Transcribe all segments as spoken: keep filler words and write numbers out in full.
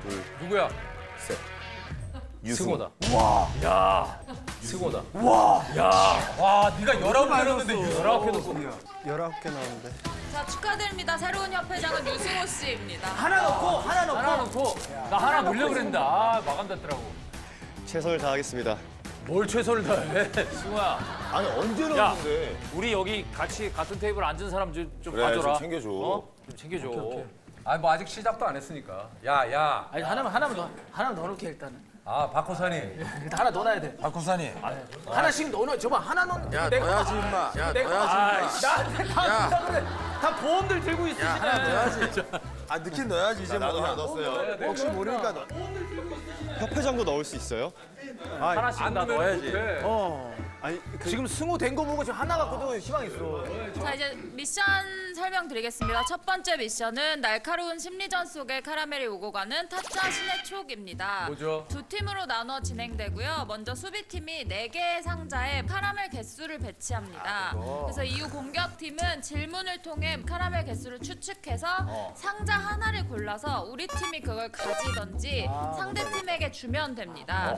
둘, 누구야? 셋. 승호다. 와. 야, 승호다. 와. 야, 와, 네가 열아홉 개 넣었는데 열아홉 개 넣었어. 열아홉 개 나오는데. 자, 축하드립니다. 새로운 협회장은 유승호 씨입니다. 하나 넣고, 하나 넣고. 하나 넣고. 나 하나 넣으려 그랬는데, 아, 마감됐더라고. 최선을 다하겠습니다. 뭘 최선을 다해, 승호야. 아니 언제 야, 넣었는데? 우리 여기 같이 같은 테이블 앉은 사람 좀, 좀 그래, 봐줘라. 좀 챙겨줘. 어? 좀 챙겨줘. 아니 뭐 아직 시작도 안 했으니까. 야, 야. 아니 하나만 하나만 더 하나만 더 넣게 일단은. 아, 박호산이. 일단 하나 더 넣어야 돼. 박호산이. 하나씩 넣어. 저봐 하나 넣. 야, 내가 넣어야지, 임마. 야, 내가 넣어야지, 나한테 다 야. 넣자 그래. 다 보험들 들고 있으시네. 야, 하나 넣어야지. 아, 넣긴 넣어야지, 이제 나도 뭐. 하나 넣었어요. 혹시 모르니까 넣어. 협회장도 넣을 수 있어요? 하나씩 다 넣어야지. 어. 아니, 그, 지금 승호 된 거 보고 지금 하나 갖고도 희망 있어. 자, 이제 미션 설명드리겠습니다. 첫 번째 미션은 날카로운 심리전 속에 카라멜이 오고 가는 타짜 신의 촉입니다. 뭐죠? 두 팀으로 나눠 진행되고요. 먼저 수비팀이 네 개의 상자에 카라멜 개수를 배치합니다. 그래서 이후 공격팀은 질문을 통해 카라멜 개수를 추측해서 상자 하나를 골라서 우리 팀이 그걸 가지던지 상대 팀에게 주면 됩니다.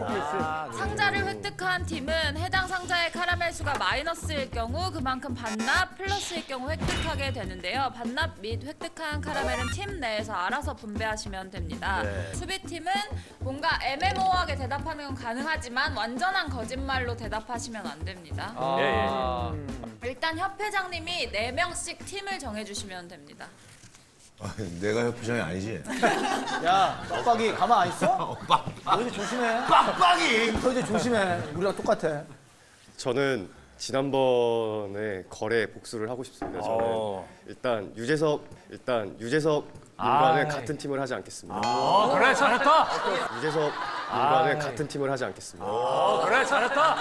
상자를 획득한 팀은 해당 상자의 카라멜 수가 마이너스일 경우 그만큼 반납, 플러스일 경우 획득하게 되는데요. 반납 및 획득한 카라멜은 팀 내에서 알아서 분배하시면 됩니다. 수비팀은 뭔가 애매모호하게 대답하는 건 가능하지만 완전한 거짓말로 대답하시면 안 됩니다. 예, 예. 일단 협회장님이 네 명씩 팀을 정해주시면 됩니다. 아, 내가 협회장이 아니지. 야, 빡빡이 가만 안 있어? 너 이제 조심해. 빡빡이. 너 이제 조심해. 우리랑 똑같아. 저는 지난번에 거래 복수를 하고 싶습니다. 저는 어. 일단 유재석 일단 유재석 윤과는 아이. 같은 팀을 하지 않겠습니다. 어, 그래, 잘했다. 유재석 윤과는 같은 팀을 하지 않겠습니다. 어, 그래, 잘했다.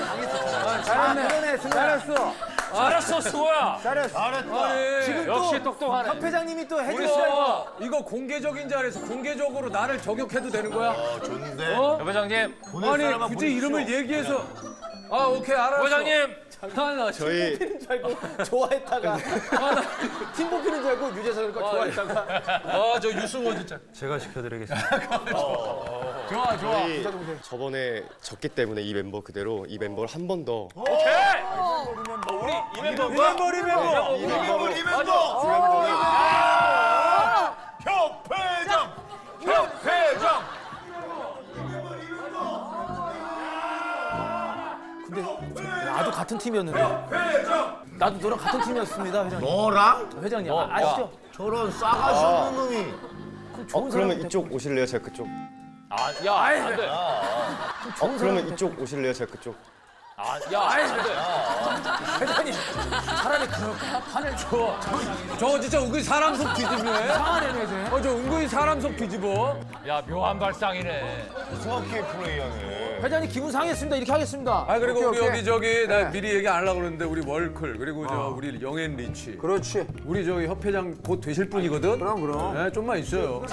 잘했네. 그러네, 승호. 잘했어. 잘했어, 승호야. 잘했어. 아니, 지금 또 역시 똑똑하네. 협회장님이 또 해주시라고. 이거 이거 공개적인 자리에서 공개적으로 나를 저격해도 되는 거야? 어, 좋은데. 어? 회장님. 아니 굳이 이름을 얘기해서 아 오케이 알았어. 회장님. 하나 저희 줄 알고 좋아했다가 팀 뽑히는 줄 알고 유재석을 거 좋아했다가 아저 유승호 진짜. 제가 시켜드리겠습니다. 좋아 좋아. 저희 저번에 졌기 때문에 이 멤버 그대로 이 멤버를 한 번 더 오케이. 우리 이 멤버가. 리멤버 리멤버. 이 멤버를 리멤버. 협회장. 협회장. 근데 나도 같은 팀이었는데 나도 너랑 같은 팀이었습니다 회장님. 너랑 회장님 아, 아시죠? 저런 싸가지 없는 놈이. 어, 그러면 이쪽 오실래요? 제가 그쪽. 아, 야, 안 돼. 어, 그러면 이쪽 오실래요? 제가 그쪽. 아, 야, 안 돼. 회장님 차라리 그럴까? 판을 줘. 저 진짜 은근히 사람 속 뒤집네. 상하네 회장. 어저 은근히 사람 속 뒤집어. 야, 묘한 발상이네. 이상하게 플레이하네. 회장님 기분 상했습니다. 이렇게 하겠습니다. 아 그리고 오케이, 우리 오케이. 여기 저기 나 미리 얘기 안 하려고 그랬는데 우리 월클 그리고 저 우리 영앤 리치. 그렇지. 우리 저기 협회장 곧 되실 분이거든. 그럼 그럼. 네, 좀만 있어요.